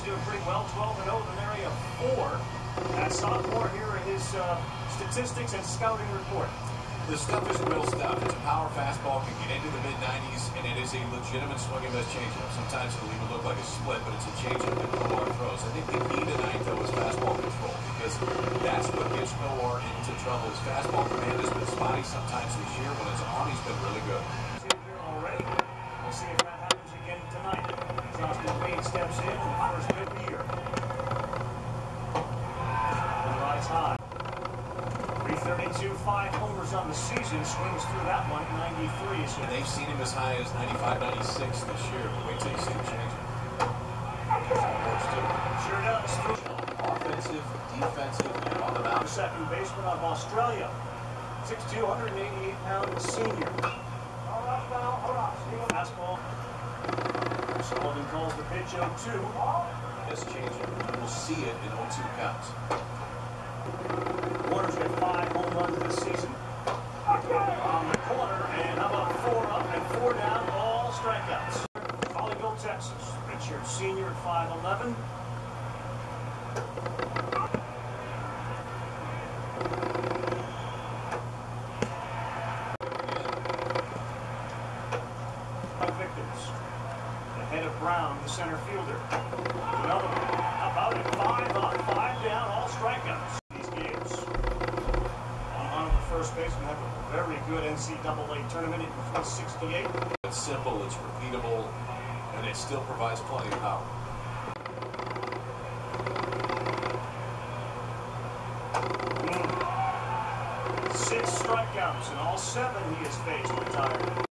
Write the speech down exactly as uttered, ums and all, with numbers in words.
doing pretty well, twelve and oh with an area of four. That sophomore, here are his uh, statistics and scouting report. The stuff is real stuff. It's a power fastball, can get into the mid nineties, and it is a legitimate swing and miss changeup. Sometimes it'll even look like a split, but it's a changeup that Noar throws. I think the key tonight, though, is fastball control, because that's what gets Noar into trouble. His fastball command has been spotty sometimes this year. When it's on, he's been really good. Here already. We'll see if that happens again tonight. Austin Wade steps in in the first bit of the year. Rise high. three thirty-two, five homers on the season. Swings through that one at ninety-three. So and they've seen him as high as ninety-five, ninety-six this year. But wait till you see him change it. Sure does. Offensive, defensive, and on the mound. Second baseman of Australia. six two, one hundred eighty-eight pound senior. Fastball. Sullivan calls the pitch oh two. This changeup. We'll see it in oh two counts. Warner's got five home runs this season. On the corner, and how about four up and four down, all strikeouts. Colleyville, Texas. Richard Senior at five eleven. Victors. Ahead of Brown, the center fielder. Another one. How about it? Five up, five down, all strikeouts. These games. On the first baseman have a very good N C double A tournament in three sixty-eight. It's simple, it's repeatable, and it still provides plenty of power. Mm. Six strikeouts, and all seven he has faced retired.